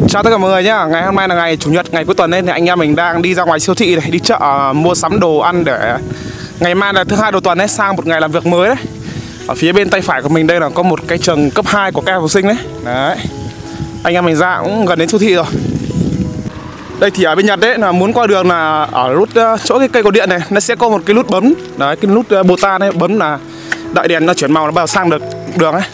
Chào tất cả mọi người nhé. Ngày hôm nay là ngày Chủ nhật, ngày cuối tuần nên thì anh em mình đang đi ra ngoài siêu thị này, đi chợ mua sắm đồ ăn để ngày mai là thứ hai đầu tuần ấy, sang một ngày làm việc mới đấy. Ở phía bên tay phải của mình đây là có một cái trường cấp 2 của các em học sinh đấy. Đấy. Anh em mình ra cũng gần đến siêu thị rồi. Đây thì ở bên Nhật đấy là muốn qua đường là ở nút chỗ cái cây cột điện này nó sẽ có một cái nút bấm. Đấy, cái nút bota này bấm là đợi đèn nó chuyển màu nó vào sang được đường ấy.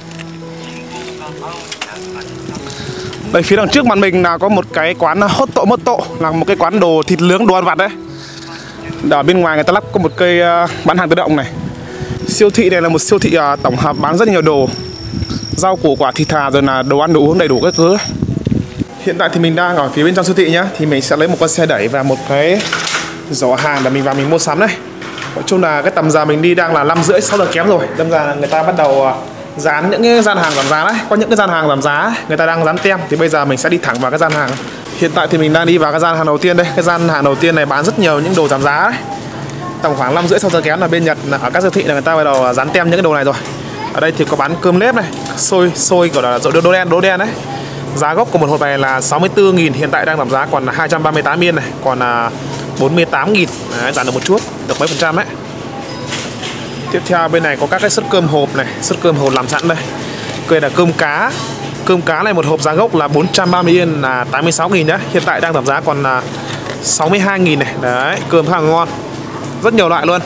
Đây phía đằng trước mặt mình là có một cái quán Hotto Motto, là một cái quán đồ thịt nướng, đồ ăn vặt đấy. Ở bên ngoài người ta lắp có một cây bán hàng tự động này. Siêu thị này là một siêu thị tổng hợp bán rất nhiều đồ, rau củ quả thịt thà rồi là đồ ăn đồ uống đầy đủ các thứ. Hiện tại thì mình đang ở phía bên trong siêu thị nhá, thì mình sẽ lấy một con xe đẩy và một cái giỏ hàng để mình vào mình mua sắm này. Nói chung là cái tầm giờ mình đi đang là 5:30 6 giờ kém rồi, đâm ra là người ta bắt đầu dán những cái gian hàng giảm giá đấy. Có những cái gian hàng giảm giá người ta đang dán tem, thì bây giờ mình sẽ đi thẳng vào cái gian hàng. Hiện tại thì mình đang đi vào cái gian hàng đầu tiên đây. Cái gian hàng đầu tiên này bán rất nhiều những đồ giảm giá đấy. Tầm khoảng 5:30 6 giờ kém là bên Nhật ở các siêu thị là người ta bắt đầu dán tem những cái đồ này rồi. Ở đây thì có bán cơm nếp này, xôi gọi là đỗ đen đấy. Giá gốc của một hộp này là 64.000, hiện tại đang giảm giá còn là 238 yên này, còn là 48.000. Đấy, giảm được một chút, được mấy phần trăm đấy. Tiếp theo bên này có các cái suất cơm hộp này, suất cơm hộp làm sẵn đây. Đây là cơm cá. Cơm cá này một hộp giá gốc là 430 yên là 86.000 nhá, hiện tại đang giảm giá còn là 62.000 này. Đấy, cơm khá là ngon. Rất nhiều loại luôn.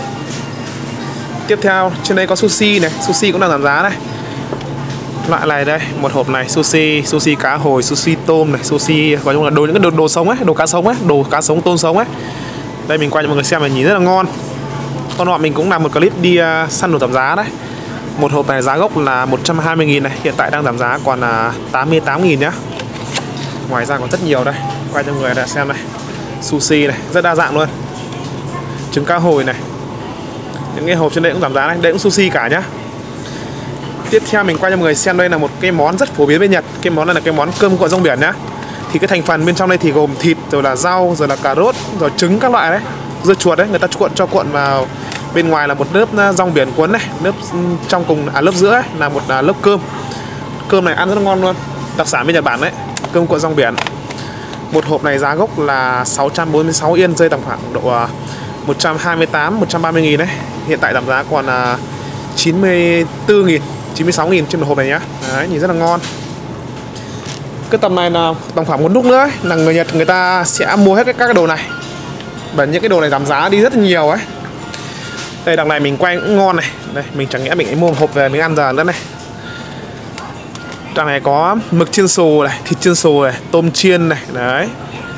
Tiếp theo trên đây có sushi này, sushi cũng đang giảm giá này. Loại này đây, một hộp này sushi cá hồi, sushi tôm này, sushi nói chung là những cái đồ sống ấy, đồ cá sống ấy, đồ cá sống tôm sống ấy. Đây mình quay cho mọi người xem này, nhìn rất là ngon. Con nọ mình cũng làm một clip đi săn đồ giảm giá đấy. Một hộp này giá gốc là 120.000 này, hiện tại đang giảm giá còn là 88.000 nhá. Ngoài ra còn rất nhiều đây, quay cho mọi người xem này. Sushi này, rất đa dạng luôn. Trứng cá hồi này. Những cái hộp trên đây cũng giảm giá này, đây cũng sushi cả nhá. Tiếp theo mình quay cho mọi người xem đây là một cái món rất phổ biến bên Nhật. Cái món này là cái món cơm cuộn rong biển nhá. Thì cái thành phần bên trong đây thì gồm thịt, rồi là rau, rồi là cà rốt, rồi trứng các loại đấy. Dưa chuột đấy, người ta cuộn vào. Bên ngoài là một lớp rong biển cuốn này, lớp trong cùng lớp giữa ấy, là một lớp cơm. Cơm này ăn rất là ngon luôn, đặc sản bên Nhật Bản đấy, cơm cuộn rong biển. Một hộp này giá gốc là 646 yên, rơi tầm khoảng độ 128 130.000 đấy. Hiện tại giảm giá còn là 94.000 96.000 trên một hộp này nhá. Đấy, nhìn rất là ngon. Cái tầm này là tầm khoảng một lúc nữa ấy, là người Nhật người ta sẽ mua hết các cái đồ này. Và những cái đồ này giảm giá đi rất là nhiều ấy. Đây đằng này mình quay cũng ngon này. Đây mình chẳng nghĩa mình mua một hộp về mình ăn giờ nữa này. Đằng này có mực chiên xù này, thịt chiên xù này, tôm chiên này, đấy.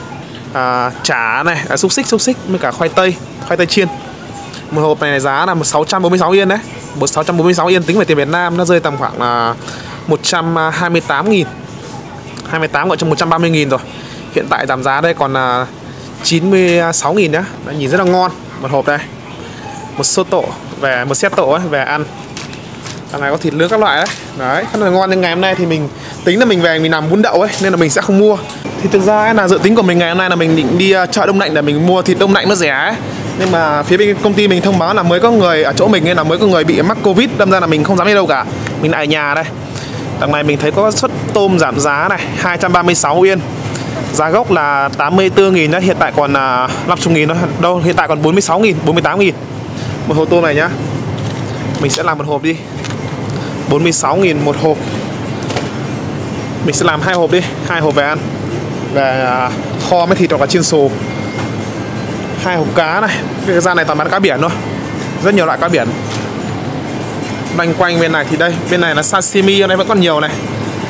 Chả này, xúc xích với cả khoai tây chiên. Một hộp này giá là 646 yên đấy. 646 yên tính về tiền Việt Nam nó rơi tầm khoảng là 128.000. 28 gọi trong 130.000 rồi. Hiện tại giảm giá đây còn là 96.000 nhá. Đấy, nhìn rất là ngon. Một hộp đây. Một soto về một set tổ ấy về ăn. Đằng này có thịt nướng các loại đấy. Đấy, rất là ngon. Nhưng ngày hôm nay thì mình tính là mình về mình làm bún đậu ấy nên là mình sẽ không mua. Thì thực ra ấy, là dự tính của mình ngày hôm nay là mình định đi chợ Đông Lạnh để mình mua thịt đông lạnh nó rẻ ấy. Nhưng mà phía bên công ty mình thông báo là mới có người ở chỗ mình nên là mới có người bị mắc Covid, đâm ra là mình không dám đi đâu cả. Mình lại ở nhà đây. Đằng này mình thấy có suất tôm giảm giá này, 236 yên. Giá gốc là 84.000 nhá, hiện tại còn 50.000 thôi. Đâu, hiện tại còn 46.000, 48.000. Một hộp tôm này nhá. Mình sẽ làm một hộp đi. 46.000 một hộp. Mình sẽ làm 2 hộp đi, 2 hộp về ăn. Về kho với thịt hoặc là chiên xù. 2 hộp cá này. Cái gian này toàn bán cá biển thôi. Rất nhiều loại cá biển. Loanh quanh bên này thì đây, bên này là sashimi, ở đây vẫn còn nhiều này.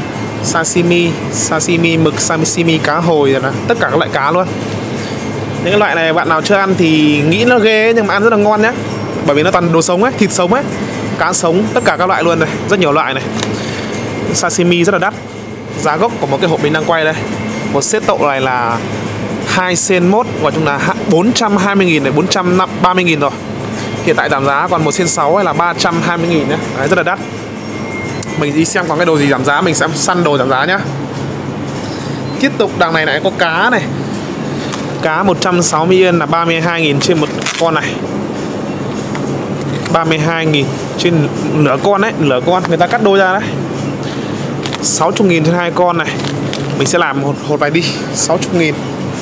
Sashimi mực, sashimi cá hồi rồi là tất cả các loại cá luôn. Những cái loại này bạn nào chưa ăn thì nghĩ nó ghê ấy, nhưng mà ăn rất là ngon nhé. Bởi vì nó toàn đồ sống ấy, thịt sống ấy, cá sống, tất cả các loại luôn này, rất nhiều loại này. Sashimi rất là đắt. Giá gốc của một cái hộp mình đang quay đây, một set tậu này là 2 sen mốt, gọi chung là 420.000 này, 430.000 rồi. Hiện tại giảm giá còn 1 sen 6 hay là 320.000 nhé. Đấy, rất là đắt. Mình đi xem có cái đồ gì giảm giá, mình sẽ săn đồ giảm giá nhá. Tiếp tục đằng này lại có cá này. Cá 160 yên là 32.000 trên một con này. 32.000 trên nửa con đấy, nửa con người ta cắt đôi ra đấy. 60.000 trên 2 con này. Mình sẽ làm một hộp này đi 60.000.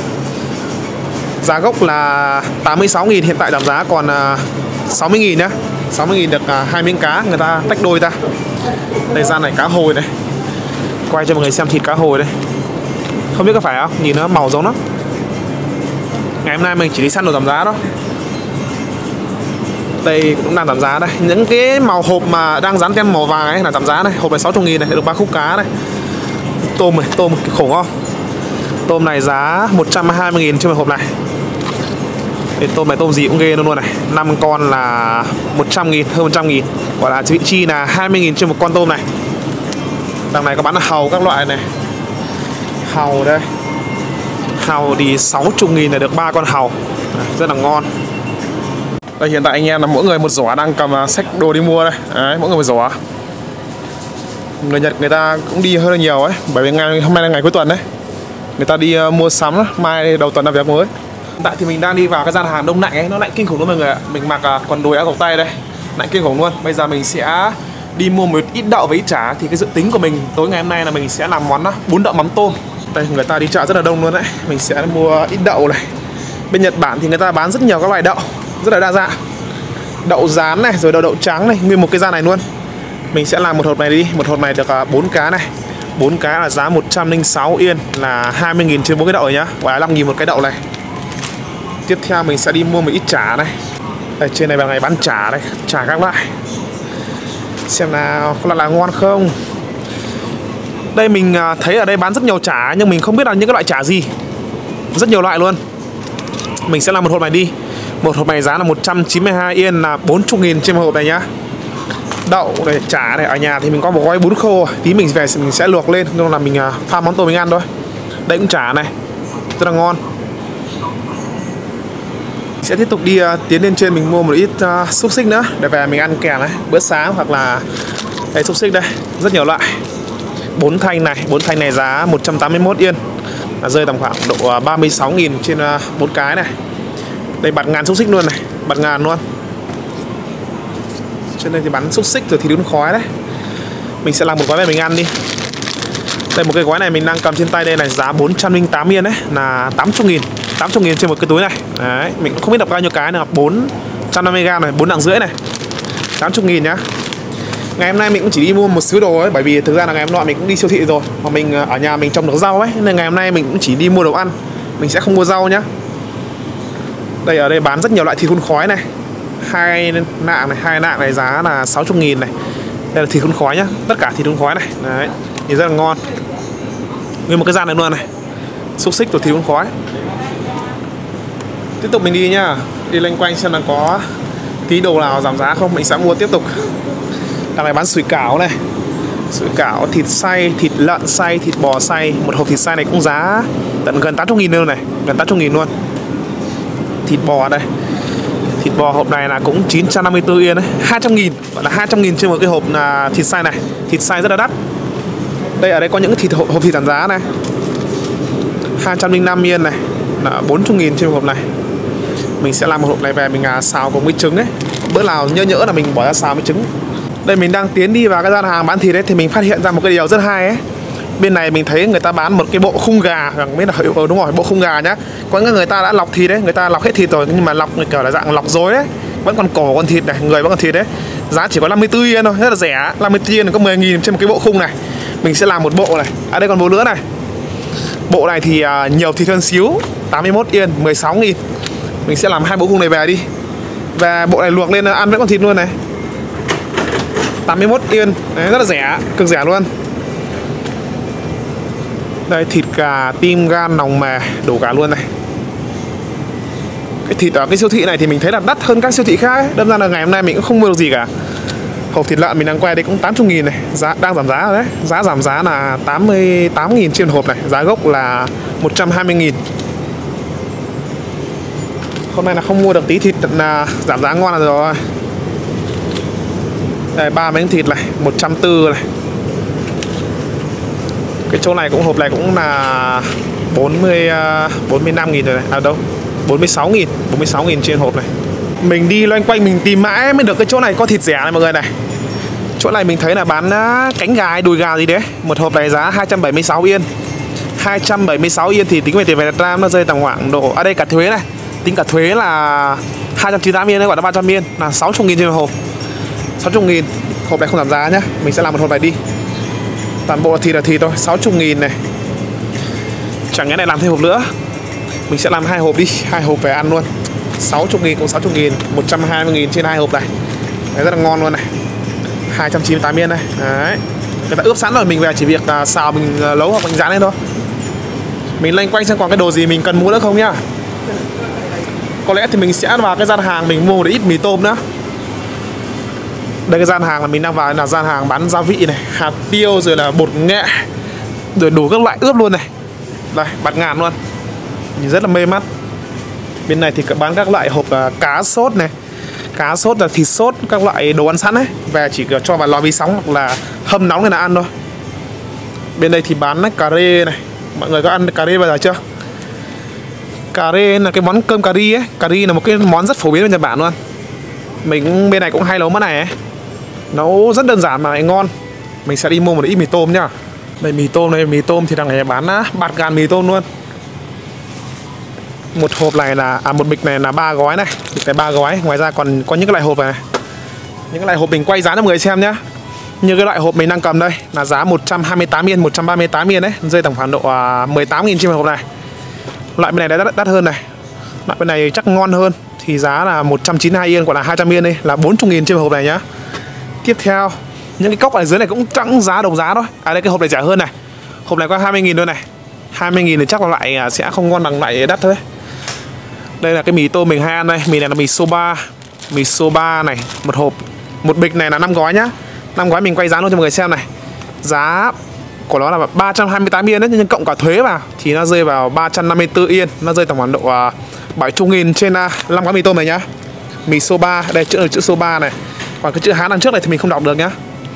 Giá gốc là 86.000, hiện tại giảm giá còn 60.000 nhá. 60.000 được 2 miếng cá, người ta tách đôi ra. Đây gian này cá hồi này. Quay cho mọi người xem thịt cá hồi đây. Không biết có phải không? Nhìn nó màu giống lắm. Ngày hôm nay mình chỉ đi săn đồ giảm giá đó. Đây cũng đang giảm giá đây. Những cái màu hộp mà đang dán tem màu vàng ấy là giảm giá này. Hộp này 60.000 này, được 3 khúc cá này. Tôm này, tôm khủng không? Tôm này giá 120.000 trên một hộp này. Đây, tôm này tôm gì cũng ghê luôn này. 5 con là 100.000, hơn 100.000. Gọi là vị chi là 20.000 trên một con tôm này. Đằng này có bán là hàu các loại này. Hàu đây. Hàu thì 60.000 là được 3 con hàu. Rất là ngon. Đây hiện tại anh em là mỗi người một giỏ đang cầm xách đồ đi mua đây. Đấy, mỗi người một giỏ. Người Nhật người ta cũng đi hơi nhiều ấy, bởi vì hôm nay là ngày cuối tuần đấy. Người ta đi mua sắm đó. Mai đầu tuần làm việc mới. Hiện tại thì mình đang đi vào cái gian hàng đông lạnh ấy, nó lạnh kinh khủng luôn mọi người ạ. Mình mặc quần đùi áo cộc tay đây, lạnh kinh khủng luôn. Bây giờ mình sẽ đi mua một ít đậu với ít chả. Thì cái dự tính của mình tối ngày hôm nay là mình sẽ làm món bún đậu mắm tôm. Đây người ta đi chợ rất là đông luôn đấy. Mình sẽ mua ít đậu này. Bên Nhật Bản thì người ta bán rất nhiều các loại đậu, rất là đa dạng. Đậu rán này, rồi đậu trắng này, nguyên một cái gian này luôn. Mình sẽ làm một hộp này đi. Một hộp này được 4 cá này. 4 cá là giá 106 yên, là 20.000 trên 4 cái đậu rồi nhá. Và 5.000 một cái đậu này. Tiếp theo mình sẽ đi mua một ít chả này. Đây, trên này vào ngày bán chả đây, chả các loại. Xem nào có là ngon không. Đây mình thấy ở đây bán rất nhiều chả, nhưng mình không biết là những cái loại chả gì. Rất nhiều loại luôn. Mình sẽ làm một hộp này đi. Một hộp này giá là 192 yên, là 40.000 trên một hộp này nhá. Đậu này, chả này, ở nhà thì mình có một gói bún khô. Tí mình về mình sẽ luộc lên, nên là mình pha món tôm mình ăn thôi. Đây cũng chả này, rất là ngon. Sẽ tiếp tục đi tiến lên trên mình mua một ít xúc xích nữa để về mình ăn kèm này, bữa sáng hoặc là đây xúc xích đây, rất nhiều loại. 4 thanh này giá 181 yên, là rơi tầm khoảng độ 36.000 trên 4 cái này. Đây bạt ngàn xúc xích luôn này, bạt ngàn luôn. Trên đây thì bán xúc xích rồi thì đun khói đấy. Mình sẽ làm một gói này mình ăn đi. Đây một cái gói này mình đang cầm trên tay đây này, giá 408 yên đấy, là 80.000. 80.000 trên một cái túi này. Đấy, mình cũng không biết đọc bao nhiêu cái nữa, 450g này, 4 lạng rưỡi này. 80.000 nhá. Ngày hôm nay mình cũng chỉ đi mua một xíu đồ ấy, bởi vì thực ra là ngày hôm nọ mình cũng đi siêu thị rồi, mà mình ở nhà mình trồng được rau ấy, nên ngày hôm nay mình cũng chỉ đi mua đồ ăn. Mình sẽ không mua rau nhá. Đây ở đây bán rất nhiều loại thịt hun khói này. Hai nạng này giá là 60.000 này. Đây là thịt hun khói nhá, tất cả thịt hun khói này. Đấy, thì rất là ngon. Nguyên một cái gian này luôn này. Xúc xích rồi thịt hun khói. Tiếp tục mình đi nhá. Đi loanh quanh xem là có tí đồ nào giảm giá không, mình sẽ mua tiếp tục. Đằng này bán sủi cảo này. Sủi cảo, thịt xay, thịt lợn xay, thịt bò xay. Một hộp thịt xay này cũng giá tận gần 80.000 luôn này, gần 80.000 luôn. Thịt bò đây. Thịt bò hộp này là cũng 954 yên đấy, 200.000, gọi là 200.000 trên một cái hộp là thịt xay này. Thịt xay rất là đắt. Đây ở đây có những cái hộp thịt giảm giá này. 205 yên này, là 40.000 trên một hộp này. Mình sẽ làm một hộp này về mình xào cùng với trứng đấy. Bữa nào nhỡ là mình bỏ ra xào với trứng. Đây mình đang tiến đi vào cái gian hàng bán thịt đấy, thì mình phát hiện ra một cái điều rất hay ấy. Bên này mình thấy người ta bán một cái bộ khung gà, biết là đúng rồi, bộ khung gà nhá. Có những người ta đã lọc thịt đấy, người ta lọc hết thịt rồi, nhưng mà lọc kiểu là dạng lọc dối đấy. Vẫn còn cổ con thịt này, người vẫn còn thịt đấy. Giá chỉ có 54 yên thôi, rất là rẻ. 54 yên có 10.000 trên một cái bộ khung này. Mình sẽ làm một bộ này. À đây còn bộ nữa này. Bộ này thì nhiều thịt hơn xíu, 81 yên, 16.000. Mình sẽ làm 2 bộ khung này về đi. Và bộ này luộc lên ăn vẫn còn thịt luôn này. 81 yên, đấy, rất là rẻ, cực rẻ luôn. Đây thịt gà, tim, gan, lòng mề, đủ cả luôn này. Cái thịt ở cái siêu thị này thì mình thấy là đắt hơn các siêu thị khác ấy. Đâm ra là ngày hôm nay mình cũng không mua được gì cả. Hộp thịt lợn mình đang quay đây cũng 80.000 này, giá đang giảm giá rồi đấy. Giá giảm giá là 88.000 trên hộp này, giá gốc là 120.000. Hôm nay là không mua được tí thịt là giảm giá ngon là rồi. Đây 3 miếng thịt này, 140 này. Cái chỗ này cũng hộp này cũng là 45.000 rồi này. À đâu, 46.000 trên hộp này. Mình đi loanh quanh mình tìm mãi mới được cái chỗ này có thịt rẻ này mọi người này. Chỗ này mình thấy là bán cánh gà hay đùi gà gì đấy. Một hộp này giá 276 yên. 276 yên thì tính về tiền Việt Nam nó rơi tầm khoảng độ, ở đây cả thuế này, tính cả thuế là 298 yên, gọi là 300 yên là 60.000 trên một hộp. 60.000. Hộp này không giảm giá nhá. Mình sẽ làm một hộp này đi. Toàn bộ là thịt thôi, 60.000 này. Chẳng nhẽ lại làm thêm hộp nữa. Mình sẽ làm 2 hộp đi, 2 hộp về ăn luôn. 60.000 cũng 60.000, 120.000 trên 2 hộp này. Đấy, rất là ngon luôn này. 298 yên này. Đấy. Người ta ướp sẵn rồi, mình về chỉ việc xào mình nấu hoặc mình rán lên thôi. Mình loanh quanh xem còn cái đồ gì mình cần mua nữa không nhá. Có lẽ thì mình sẽ vào cái gian hàng mình mua một ít mì tôm nữa. Đây cái gian hàng là mình đang vào là gian hàng bán gia vị này, hạt tiêu rồi là bột nghệ, rồi đủ các loại ướp luôn này. Đây, bạt ngàn luôn. Nhìn rất là mê mắt. Bên này thì bán các loại hộp cá sốt này, cá sốt là thịt sốt, các loại đồ ăn sẵn ấy. Về chỉ cho vào lò vi sóng hoặc là hâm nóng lên là ăn thôi. Bên đây thì bán cà rê này. Mọi người có ăn cà rê bao giờ chưa? Cà rê là cái món cơm cà ri ấy. Cà ri là một cái món rất phổ biến ở Nhật Bản luôn. Mình bên này cũng hay nấu món này ấy. Nấu rất đơn giản mà lại ngon. Mình sẽ đi mua một ít mì tôm nhá. Đây mì tôm này, mì tôm thì thằng này bán bạt ngàn mì tôm luôn. Một hộp này là một bịch này là 3 gói này, bịch này 3 gói. Ngoài ra còn có những cái loại hộp này. Những cái loại hộp mình quay giá cho mọi người xem nhá. Như cái loại hộp mình đang cầm đây là giá 128 yên, 138 yên đấy, rơi tầm khoảng độ 18.000 trên một hộp này. Loại bên này đã đắt hơn này. Loại bên này chắc ngon hơn thì giá là 192 yên, gọi là 200 yên đi, là 40.000 trên một hộp này nhá. Tiếp theo, những cái cốc ở dưới này cũng chẳng giá đồng giá thôi. À đây cái hộp này rẻ hơn này. Hộp này có 20.000 thôi này. 20.000 thì chắc là loại sẽ không ngon bằng loại đắt thôi. Đây là cái mì tôm mình hay ăn đây. Mì này là mì soba. Mì soba này, một hộp. Một bịch này là 5 gói nhá. 5 gói mình quay giá luôn cho mọi người xem này. Giá của nó là 328 yên đấy, nhưng cộng cả thuế vào thì nó rơi vào 354 yên. Nó rơi tầm khoảng độ 70.000 trên 5 gói mì tôm này nhá. Mì soba, đây chữ soba này. Còn cái chữ Hán đằng trước này thì mình không đọc được nhá.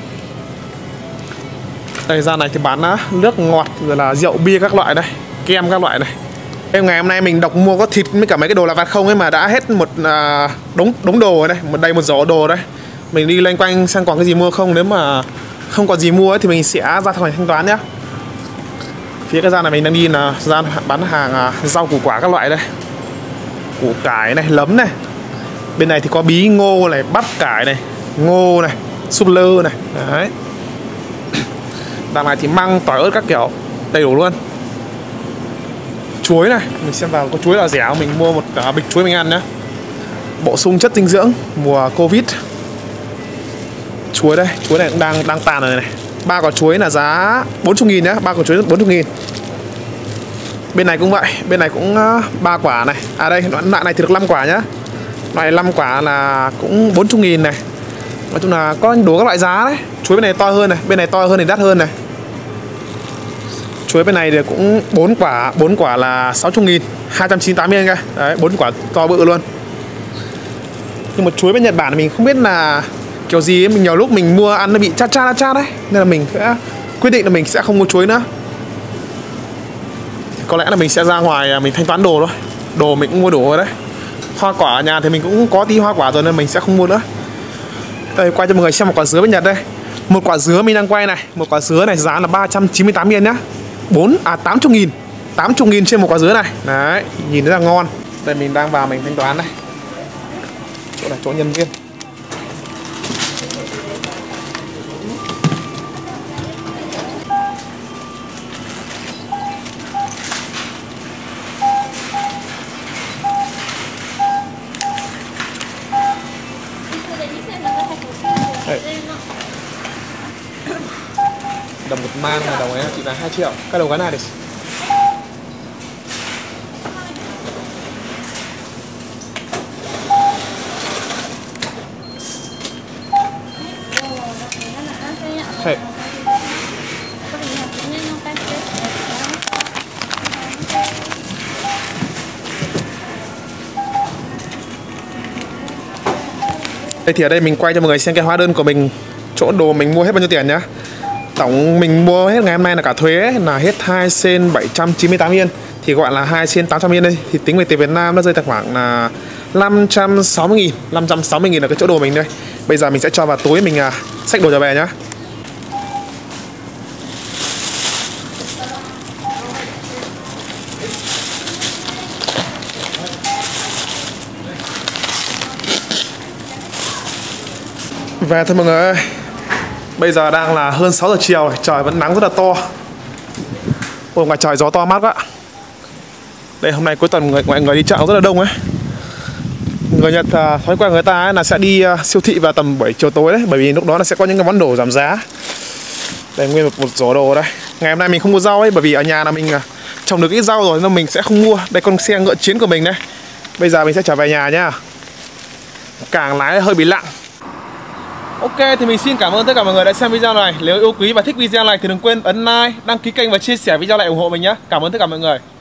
Đây ra này thì bán nước ngọt rồi là rượu bia các loại đây, kem các loại này. Em ngày hôm nay mình đọc mua có thịt với cả mấy cái đồ lặt vặt không ấy mà đã hết một đống đồ rồi đây, một giỏ đồ đây. Mình đi loanh quanh xem còn cái gì mua không, nếu mà không còn gì mua ấy, thì mình sẽ ra thằng này thanh toán nhá. Phía cái gian này mình đang đi là gian bán hàng rau củ quả các loại đây. Củ cải này, nấm này. Bên này thì có bí ngô này, bắp cải này, ngô này, súp lơ này. Đấy. Đằng này thì măng, tỏi ớt các kiểu đầy đủ luôn. Chuối này, mình xem vào có chuối là rẻ, mình mua một bịch chuối mình ăn nhá. Bổ sung chất dinh dưỡng mùa Covid. Chuối đây, chuối này cũng đang tàn rồi này. 3 quả chuối là giá 40.000 nhá, 3 quả chuối 40.000. Bên này cũng vậy, bên này cũng 3 quả này. À đây, loại này thì được 5 quả nhá. Loại 5 quả là cũng 40.000 này. Nói chung là có đủ các loại giá đấy. Chuối bên này to hơn này, bên này to hơn thì đắt hơn này. Chuối bên này thì cũng 4 quả là 60.000, 298 yên kìa. Đấy, 4 quả to bự luôn. Nhưng mà chuối bên Nhật Bản mình không biết là kiểu gì ấy, mình nhiều lúc mình mua ăn nó bị chát đấy. Nên là mình sẽ quyết định là mình sẽ không mua chuối nữa. Có lẽ là mình sẽ ra ngoài mình thanh toán đồ thôi. Đồ mình cũng mua đủ rồi đấy. Hoa quả ở nhà thì mình cũng có tí hoa quả rồi nên mình sẽ không mua nữa. Đây, quay cho mọi người xem một quả dứa bên Nhật đây. Một quả dứa mình đang quay này. Một quả dứa này giá là 398 yên nhá. 80.000. 80.000 trên một quả dứa này. Đấy, nhìn rất là ngon. Đây mình đang vào mình thanh toán đây. Chỗ là chỗ nhân viên. Đồng một man là đồng ấy chị là 2 triệu. Cái đầu cái này đi. Hey. Đây thì ở đây mình quay cho mọi người xem cái hóa đơn của mình, chỗ đồ mình mua hết bao nhiêu tiền nhá. Tổng mình mua hết ngày hôm nay là cả thuế ấy, là hết 2 sen 798 yên. Thì gọi là 2 sen 800 yên đây. Thì tính về tiền Việt Nam nó rơi tầm khoảng là 560.000. 560.000 là cái chỗ đồ mình đây. Bây giờ mình sẽ cho vào túi mình xách đồ trở về nhá. Về thôi mọi người ơi. Bây giờ đang là hơn 6 giờ chiều, trời vẫn nắng rất là to. Ôi, ngoài trời gió to mát quá. Đây, hôm nay cuối tuần mọi người đi chợ rất là đông ấy. Người Nhật thói quen người ta ấy là sẽ đi siêu thị vào tầm 7 chiều tối đấy, bởi vì lúc đó là sẽ có những cái món đồ giảm giá. Đây, nguyên một rổ đồ đây. Ngày hôm nay mình không mua rau ấy, bởi vì ở nhà là mình trồng được ít rau rồi nên mình sẽ không mua. Đây, con xe ngựa chiến của mình đây. Bây giờ mình sẽ trở về nhà nhá. Cảng lái hơi bị lặng. Ok, thì mình xin cảm ơn tất cả mọi người đã xem video này. Nếu yêu quý và thích video này thì đừng quên ấn like, đăng ký kênh và chia sẻ video này ủng hộ mình nhé. Cảm ơn tất cả mọi người.